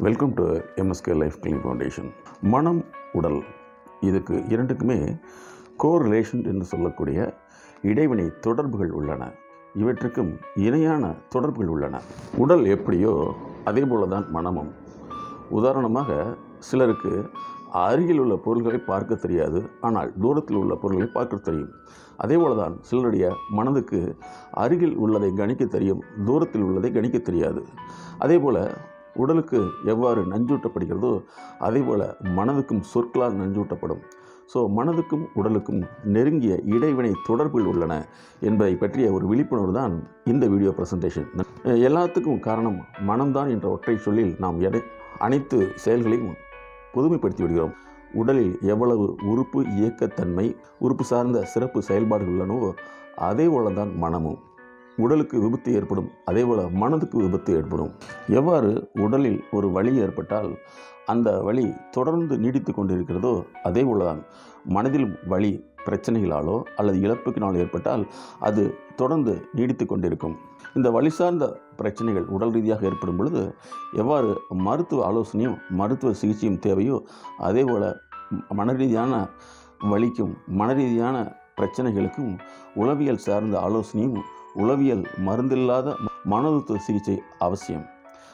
Welcome to MSK life clinic foundation. மனம், உடல் இதுக்கு இரண்டுக்குமே கோரிலேஷன் என்று சொல்லக்கூடிய இடைவினை தொடர்புகள் உள்ளன. இவற்றுக்கும் இணையான தொடர்புகள் உள்ளன. உடல் எப்படியோ அதே போல தான் மனமும். உதாரணமாக சிலருக்கு அருகில் உள்ள பொருள்களை பார்க்க தெரியாது, ஆனால் தூரத்தில் உள்ள பொருள்களை பார்க்க தெரியும். அதே போல தான் சிலருடைய மனதுக்கு அருகில் உள்ளதை கணிக்க தெரியும், தூரத்தில் உள்ளதை கணிக்க தெரியாது. அதே போல் உடலுக்கு எவ்வாறு நஞ்சூட்டப்படுகிறதோ அதே போல் மனதுக்கும் சொற்களால் நஞ்சூட்டப்படும். ஸோ மனதுக்கும் உடலுக்கும் நெருங்கிய இடைவினை தொடர்புகள் உள்ளன என்பதை பற்றிய ஒரு விழிப்புணர்வு தான் இந்த வீடியோ ப்ரெசன்டேஷன். எல்லாத்துக்கும் காரணம் மனம்தான் என்ற ஒற்றை சொல்லில் நாம் அனைத்து செயல்களையும் பொதுமைப்படுத்தி விடுகிறோம். உடலில் எவ்வளவு உறுப்பு இயக்கத்தன்மை, உறுப்பு சார்ந்த சிறப்பு செயல்பாடுகள் உள்ளனவோ அதே போல தான் மனமும். உடலுக்கு விபத்து ஏற்படும், அதே போல் மனதுக்கு விபத்து ஏற்படும். எவ்வாறு உடலில் ஒரு வலி ஏற்பட்டால் அந்த வலி தொடர்ந்து நீடித்து கொண்டிருக்கிறதோ அதே போல தான் மனதிலும் வலி பிரச்சனைகளாலோ அல்லது இழப்புக்கினால் ஏற்பட்டால் அது தொடர்ந்து நீடித்து கொண்டிருக்கும். இந்த வலி சார்ந்த பிரச்சனைகள் உடல் ரீதியாக ஏற்படும் பொழுது எவ்வாறு மருத்துவ ஆலோசனையும் மருத்துவ சிகிச்சையும் தேவையோ அதே போல் மனரீதியான வலிக்கும் மனரீதியான பிரச்சனைகளுக்கும் உளவியல் சார்ந்த ஆலோசனையும் உளவியல் மருந்தில்லாத மனோதத்துவ சிகிச்சை அவசியம்.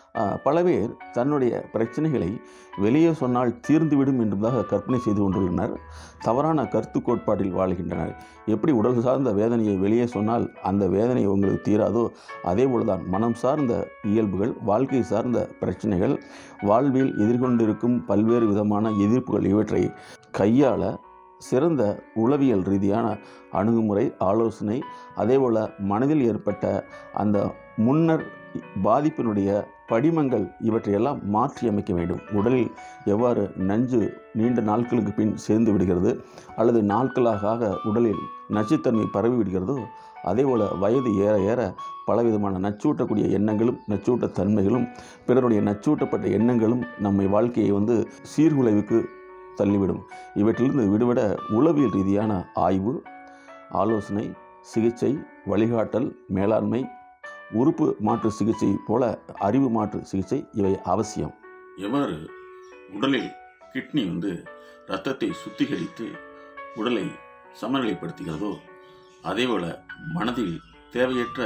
பல பேர் தன்னுடைய பிரச்சனைகளை வெளியே சொன்னால் தீர்ந்துவிடும் என்பதாக கற்பனை செய்து கொண்டுள்ளனர். தவறான கருத்து கோட்பாட்டில் வாழ்கின்றனர். எப்படி உடல் சார்ந்த வேதனையை வெளியே சொன்னால் அந்த வேதனை உங்களுக்கு தீராதோ அதே போலதான் மனம் சார்ந்த இயல்புகள், வாழ்க்கை சார்ந்த பிரச்சனைகள், வாழ்வில் எதிர்கொண்டிருக்கும் பல்வேறு விதமான எதிர்ப்புகள் இவற்றை கையாள சிறந்த உளவியல் ரீதியான அணுகுமுறை, ஆலோசனை, அதேபோல் மனதில் ஏற்பட்ட அந்த முன்னர் பாதிப்பினுடைய படிமங்கள் இவற்றையெல்லாம் மாற்றி அமைக்க வேண்டும். உடலில் எவ்வாறு நஞ்சு நீண்ட நாட்களுக்கு பின் சேர்ந்து விடுகிறது அல்லது நாட்களாக உடலில் நச்சுத்தன்மை பரவி விடுகிறதோ அதேபோல் வயது ஏற ஏற பலவிதமான நச்சூட்டக்கூடிய எண்ணங்களும் நச்சூட்ட தன்மைகளும் பிறருடைய நச்சூட்டப்பட்ட எண்ணங்களும் நம்மை வாழ்க்கையை சீர்குலைவுக்கு தள்ளிவிடும். இவற்றிலிருந்து விடுபட உளவியல் ரீதியான ஆய்வு, ஆலோசனை, சிகிச்சை, வழிகாட்டல், மேலாண்மை, உறுப்பு மாற்று சிகிச்சை போல அறிவு மாற்று சிகிச்சை இவை அவசியம். எவ்வாறு உடலில் கிட்னி இரத்தத்தை சுத்திகரித்து உடலை சமநிலைப்படுத்துகிறதோ அதேபோல மனதில் தேவையற்ற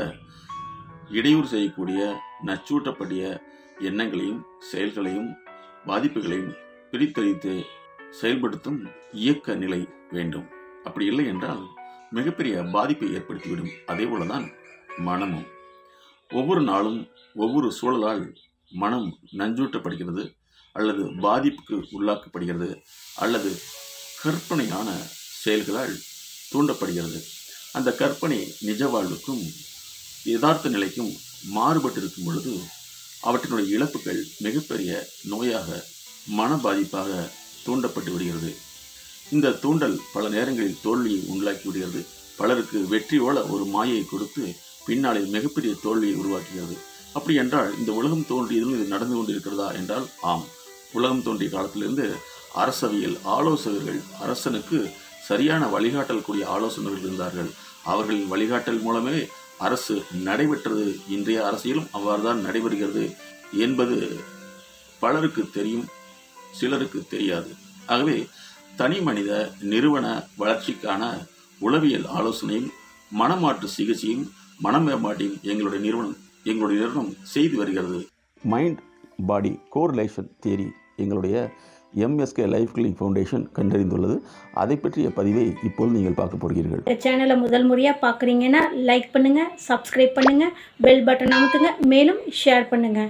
இடையூறு செய்யக்கூடிய நச்சூட்டப்படிய எண்ணங்களையும் செயல்களையும் பாதிப்புகளையும் பிரித்தறித்து செயல்படுத்தும் இயக்க நிலை வேண்டும். அப்படி இல்லை என்றால் மிகப்பெரிய பாதிப்பை ஏற்படுத்திவிடும். அதே போலதான் மனமும். ஒவ்வொரு நாளும் ஒவ்வொரு சூழலால் மனம் நஞ்சூட்டப்படுகிறது அல்லது பாதிப்புக்கு உள்ளாக்கப்படுகிறது அல்லது கற்பனையான செயல்களால் தூண்டப்படுகிறது. அந்த கற்பனை நிஜ வாழ்வுக்கும் யதார்த்த நிலைக்கும் மாறுபட்டிருக்கும் பொழுது அவற்றினுடைய இழப்புகள் மிகப்பெரிய நோயாக, மன பாதிப்பாக தூண்டப்பட்டு விடுகிறது. இந்த தூண்டல் பல நேரங்களில் தோல்வியை உண்டாக்கி விடுகிறது. பலருக்கு வெற்றியோட ஒரு மாயை கொடுத்து பின்னாளில் மிகப்பெரிய தோல்வியை உருவாக்குகிறது. அப்படி என்றால் இந்த உலகம் தோன்றியதில் இது நடந்து கொண்டிருக்கிறதா என்றால் ஆம். உலகம் தோன்றிய காலத்திலிருந்து அரசவியல் ஆலோசகர்கள், அரசனுக்கு சரியான வழிகாட்டல் கூடிய ஆலோசகர்கள் இருந்தார்கள். அவர்களின் வழிகாட்டல் மூலமே அரசு நடைபெற்றது. இன்றைய அரசியலும் அவ்வாறுதான் நடைபெறுகிறது என்பது பலருக்கு தெரியும், சிலருக்கு தெரியாது. ஆகவே தனி மனித நிறுவன வளர்ச்சிக்கான உளவியல் ஆலோசனையும் மனமாற்று சிகிச்சையும் மனமேம்பாட்டையும் எங்களுடைய நிறுவனம் செய்து வருகிறது. மைண்ட் பாடி கோரிலேஷன் தியரி எங்களுடைய MSK லைஃப் கிளினிக் ஃபவுண்டேஷன் கண்டறிந்துள்ளது. அதை பற்றிய பதிவை இப்போது நீங்கள் பார்க்க போகிறீர்கள். சேனலை முதல் முறையாக பார்க்குறீங்கன்னா லைக் பண்ணுங்கள், சப்ஸ்கிரைப் பண்ணுங்கள், பெல் பட்டன் அமுத்துங்க, மேலும் ஷேர் பண்ணுங்கள்.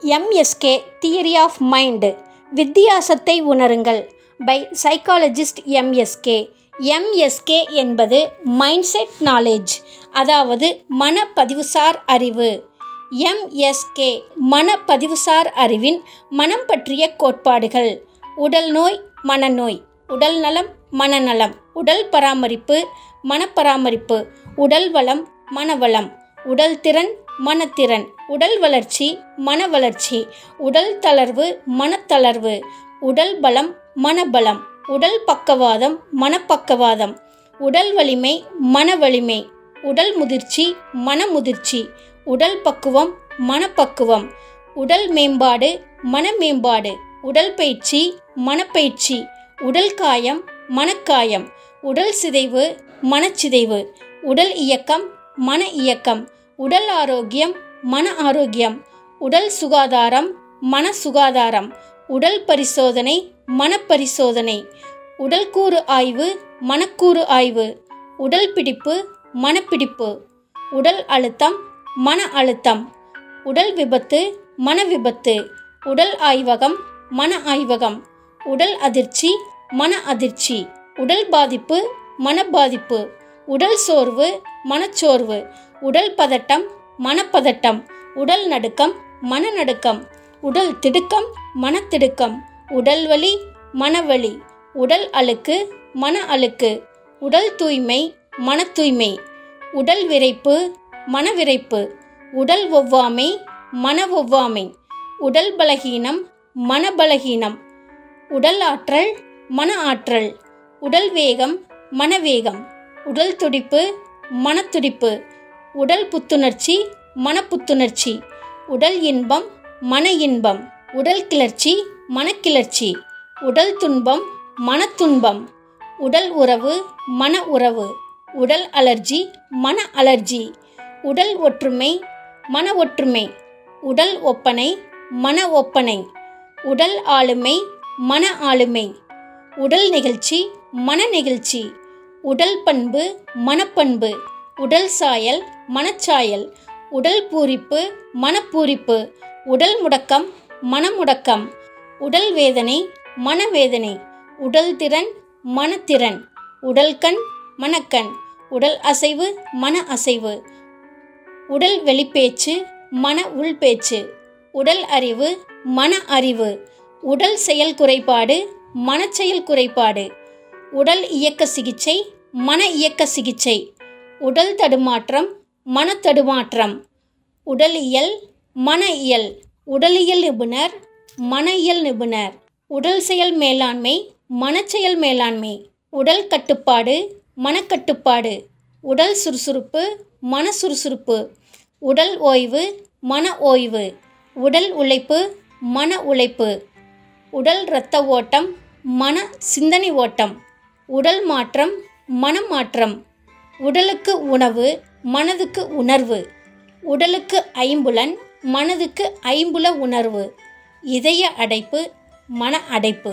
MSK Theory of Mind வித்தியாசத்தை உணருங்கள் பை சைக்காலஜிஸ்ட் MSK. MSK என்பது மைண்ட்செட் நாலேஜ், அதாவது மனப்பதிவுசார் அறிவு. MSK மனப்பதிவுசார் அறிவின் மனம் பற்றிய கோட்பாடுகள்: உடல் நோய், மனநோய், உடல் நலம், மனநலம், உடல் பராமரிப்பு, மனப்பராமரிப்பு, உடல் வளம், மனவளம், உடல் திறன், மனத்திறன், உடல் வளர்ச்சி, மன வளர்ச்சி, உடல் தளர்வு, மனத்தளர்வு, உடல் பலம், மனபலம், உடல் பக்கவாதம், மனப்பக்கவாதம், உடல் வலிமை, மன வலிமை, உடல் முதிர்ச்சி, மனமுதிர்ச்சி, உடல் பக்குவம், மனப்பக்குவம், உடல் மேம்பாடு, மனமேம்பாடு, உடல் பயிற்சி, மனப்பயிற்சி, உடல் காயம், மனக்காயம், உடல் சிதைவு, மனச்சிதைவு, உடல் இயக்கம், மன இயக்கம், உடல் ஆரோக்கியம், மன ஆரோக்கியம், உடல் சுகாதாரம், மன சுகாதாரம், உடல் பரிசோதனை, மனப்பரிசோதனை, உடல் கூறு ஆய்வு, மனக்கூறு ஆய்வு, உடல் பிடிப்பு, மனப்பிடிப்பு, உடல் அழுத்தம், மன அழுத்தம், உடல் விபத்து, மன விபத்து, உடல் ஆய்வகம், மன ஆய்வகம், உடல் அதிர்ச்சி, மன அதிர்ச்சி, உடல் பாதிப்பு, மன பாதிப்பு, உடல் சோர்வு, மனச்சோர்வு, உடல் பதட்டம், மனப்பதட்டம், உடல் நடுக்கம், மனநடுக்கம், உடல் திடுக்கம், மனத்திடுக்கம், உடல் வலி, மனவலி, உடல் அழுக்கு, மன அழுக்கு, உடல் தூய்மை, மன தூய்மை, உடல் விரைப்பு, மனவிரைப்பு, உடல் ஒவ்வாமை, மன ஒவ்வாமை, உடல் பலகீனம், மன பலகீனம், உடல் ஆற்றல், மன ஆற்றல், உடல் வேகம், மனவேகம், உடல் துடிப்பு, மனத்துடிப்பு, உடல் புத்துணர்ச்சி, மனப்புத்துணர்ச்சி, உடல் இன்பம், மன இன்பம், உடல் கிளர்ச்சி, மனக்கிளர்ச்சி, உடல் துன்பம், மனத்துன்பம், உடல் உறவு, மன உறவு, உடல் அலர்ஜி, மன அலர்ஜி, உடல் ஒற்றுமை, மன ஒற்றுமை, உடல் ஒப்பனை, மன ஒப்பனை, உடல் ஆளுமை, மன ஆளுமை, உடல் நெகிழ்ச்சி, மன நெகிழ்ச்சி, உடல் பண்பு, மனப்பண்பு, உடல் சாயல், மனச்சாயல், உடல் பூரிப்பு, மனப்பூரிப்பு, உடல் முடக்கம், மனமுடக்கம், உடல் வேதனை, மனவேதனை, உடல் திறன், மனத்திறன், உடல் கண், மனக்கண், உடல் அசைவு, மன அசைவு, உடல் வெளிப்பேச்சு, மன உள்பேச்சு, உடல் அறிவு, மன அறிவு, உடல் செயல் குறைபாடு, மனச்செயல் குறைபாடு, உடல் இயக்க சிகிச்சை, மன இயக்க சிகிச்சை, உடல் தடுமாற்றம், மன தடுமாற்றம், உடல் இயல், மன இயல், உடலியல் நிபுணர், மன இயல் நிபுணர், உடல் செயல் மேலாண்மை, மனச்செயல் மேலாண்மை, உடல் கட்டுப்பாடு, மனக்கட்டுப்பாடு, உடல் சுறுசுறுப்பு, மன சுறுசுறுப்பு, உடல் ஓய்வு, மன ஓய்வு, உடல் உழைப்பு, மன உழைப்பு, உடல் இரத்த ஓட்டம், மன சிந்தனை ஓட்டம், உடல் மாற்றம், மனமாற்றம், உடலுக்கு உணவு, மனதுக்கு உணர்வு, உடலுக்கு ஐம்புலன், மனதுக்கு ஐம்புல உணர்வு, இதய அடைப்பு, மன அடைப்பு,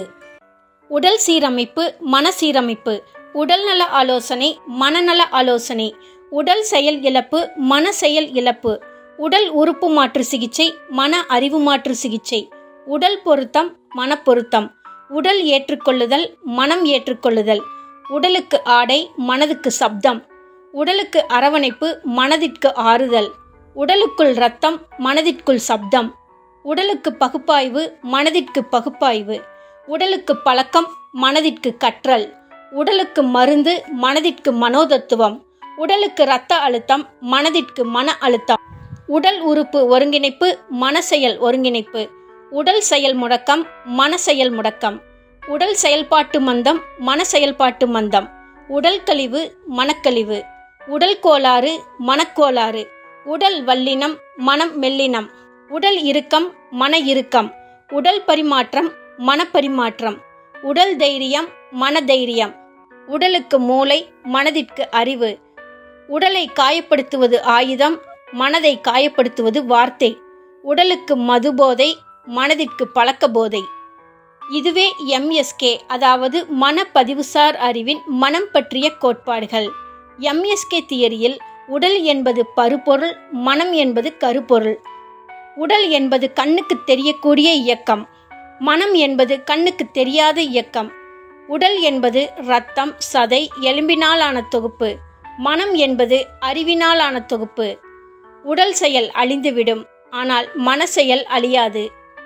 உடல் சீரமைப்பு, மன சீரமைப்பு, உடல்நல ஆலோசனை, மனநல ஆலோசனை, உடல் செயல் இழப்பு, மன செயல் இழப்பு, உடல் உறுப்பு மாற்று சிகிச்சை, மன அறிவு மாற்று சிகிச்சை, உடல் பொருத்தம், மனப்பொருத்தம், உடல் ஏற்றுக்கொள்ளுதல், மனம் ஏற்றுக்கொள்ளுதல், உடலுக்கு ஆடை, மனதுக்கு சப்தம், உடலுக்கு அரவணைப்பு, மனதிற்கு ஆறுதல், உடலுக்குள் இரத்தம், மனதிற்குள் சப்தம், உடலுக்கு பகுப்பாய்வு, மனதிற்கு பகுப்பாய்வு, உடலுக்கு பழக்கம், மனதிற்கு கற்றல், உடலுக்கு மருந்து, மனதிற்கு மனோதத்துவம், உடலுக்கு இரத்த அழுத்தம், மனதிற்கு மன அழுத்தம், உடல் உறுப்பு ஒருங்கிணைப்பு, மனசெயல் ஒருங்கிணைப்பு, உடல் செயல் முடக்கம், மன செயல் முடக்கம், உடல் செயல்பாட்டு மந்தம், மன செயல்பாட்டு மந்தம், உடல் கழிவு, மனக்கழிவு, உடல் கோளாறு, மனக்கோளாறு, உடல் வல்லினம், மனம் மெல்லினம், உடல் இறுக்கம், மன இறுக்கம், உடல் பரிமாற்றம், மனப்பரிமாற்றம், உடல் தைரியம், மன தைரியம், உடலுக்கு மூளை, மனதிற்கு அறிவு, உடலை காயப்படுத்துவது ஆயுதம், மனதை காயப்படுத்துவது வார்த்தை, உடலுக்கு மதுபோதை, மனதிற்கு பழக்க போதை. இதுவே MSK, அதாவது மனப்பதிவுசார் அறிவின் மனம் பற்றிய கோட்பாடுகள். MSK தியரியில் உடல் என்பது பருப்பொருள், மனம் என்பது கருப்பொருள். உடல் என்பது கண்ணுக்கு தெரியக்கூடிய இயக்கம், மனம் என்பது கண்ணுக்கு தெரியாத இயக்கம். உடல் என்பது இரத்தம், சதை, எலும்பினாலான தொகுப்பு. மனம் என்பது அறிவினாலான தொகுப்பு. உடல் செயல் அழிந்துவிடும், ஆனால் மனசெயல் அழியாது.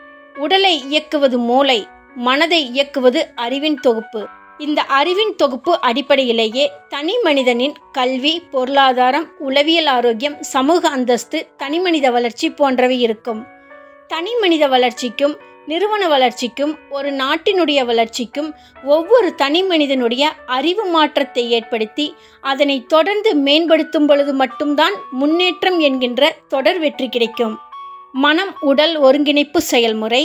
உடலை இயக்குவது மூளை, மனதை இயக்குவது அறிவின் தொகுப்பு. இந்த அறிவின் தொகுப்பு அடிப்படையிலேயே தனி மனிதனின் கல்வி, பொருளாதாரம், உளவியல் ஆரோக்கியம், சமூக அந்தஸ்து, தனிமனித வளர்ச்சி போன்றவை இருக்கும். தனி மனித வளர்ச்சிக்கும் நிறுவன வளர்ச்சிக்கும் ஒரு நாட்டினுடைய வளர்ச்சிக்கும் ஒவ்வொரு தனி மனிதனுடைய அறிவு மாற்றத்தை ஏற்படுத்தி அதனை தொடர்ந்து மேம்படுத்தும் பொழுது மட்டும்தான் முன்னேற்றம் என்கின்ற தொடர் வெற்றி கிடைக்கும். மனம் உடல் ஒருங்கிணைப்பு செயல்முறை,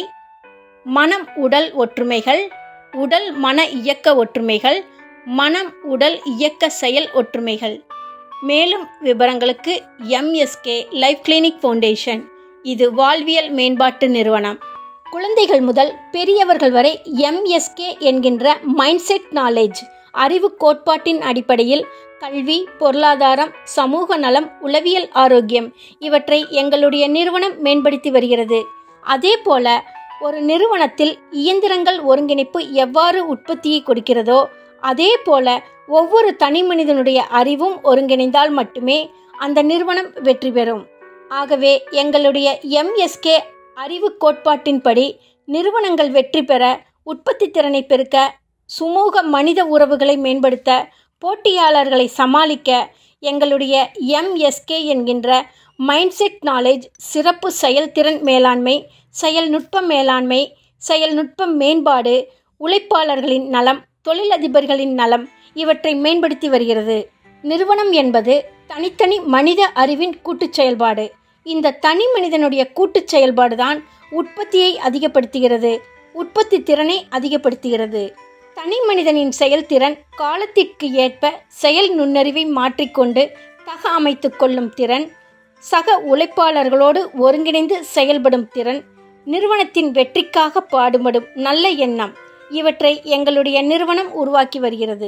மனம் உடல் ஒற்றுமைகள், உடல் மன இயக்க ஒற்றுமைகள், மனம் உடல் இயக்க செயல் ஒற்றுமைகள். மேலும் விவரங்களுக்கு MSK லைஃப் கிளினிக் ஃபவுண்டேஷன். இது வாழ்வியல் மேம்பாட்டு நிறுவனம். குழந்தைகள் முதல் பெரியவர்கள் வரை MSK என்கின்ற மைண்ட் செட் நாலேஜ் அறிவு கோட்பாட்டின் அடிப்படையில் கல்வி, பொருளாதாரம், சமூக நலம், உளவியல் ஆரோக்கியம் இவற்றை எங்களுடைய நிறுவனம் மேம்படுத்தி வருகிறது. அதே போல ஒரு நிறுவனத்தில் இயந்திரங்கள் ஒருங்கிணைப்பு எவ்வாறு உற்பத்தியை கொடுக்கிறதோ அதே போல ஒவ்வொரு தனி மனிதனுடைய அறிவும் ஒருங்கிணைந்தால் மட்டுமே அந்த நிறுவனம் வெற்றி பெறும். ஆகவே எங்களுடைய MSK அறிவு கோட்பாட்டின்படி நிறுவனங்கள் வெற்றி பெற, உற்பத்தி திறனை பெருக்க, சுமூக மனித உறவுகளை மேம்படுத்த, போட்டியாளர்களை சமாளிக்க எங்களுடைய MSK என்கின்ற மைண்ட் செட் நாலேஜ் சிறப்பு செயல்திறன் மேலாண்மை, செயல்நுட்ப மேலாண்மை, செயல்நுட்ப மேம்பாடு, உழைப்பாளர்களின் நலம், தொழிலதிபர்களின் நலம் இவற்றை மேம்படுத்தி வருகிறது. நிறுவனம் என்பது தனித்தனி மனித அறிவின் கூட்டுச் செயல்பாடு. இந்த தனி மனிதனுடைய கூட்டுச் செயல்பாடுதான் உற்பத்தியை அதிகப்படுத்துகிறது, உற்பத்தி திறனை அதிகப்படுத்துகிறது. தனி மனிதனின் செயல்திறன் காலத்திற்கு ஏற்ப செயல் நுண்ணறிவை மாற்றிக்கொண்டு தக அமைத்து கொள்ளும் திறன், சக உழைப்பாளர்களோடு ஒருங்கிணைந்து செயல்படும் திறன், நிறுவனத்தின் வெற்றிக்காக பாடுபடும் நல்ல எண்ணம் இவற்றை எங்களுடைய நிறுவனம் உருவாக்கி வருகிறது.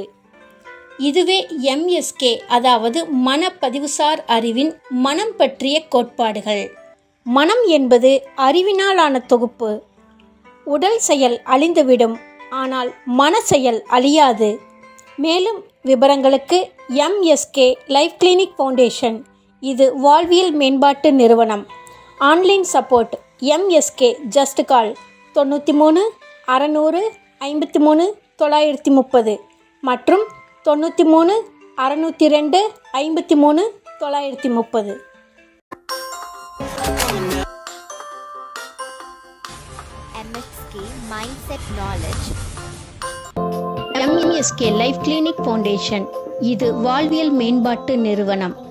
இதுவே MSK, அதாவது மனப்பதிவுசார் அறிவின் மனம் பற்றிய கோட்பாடுகள். மனம் என்பது அறிவினாலான தொகுப்பு. உடல் செயல் அழிந்துவிடும், ஆனால் மன செயல் அழியாது. மேலும் விவரங்களுக்கு MSK லைஃப் கிளினிக் ஃபவுண்டேஷன். இது வாழ்வியல் மேம்பாட்டு நிறுவனம். Online support MSK just call 93 600 53 930 மற்றும் 93 602 53 930. MSK Mindset Knowledge. MSK life clinic foundation. இது வாழ்வியல் மேம்பாட்டு நிறுவனம்.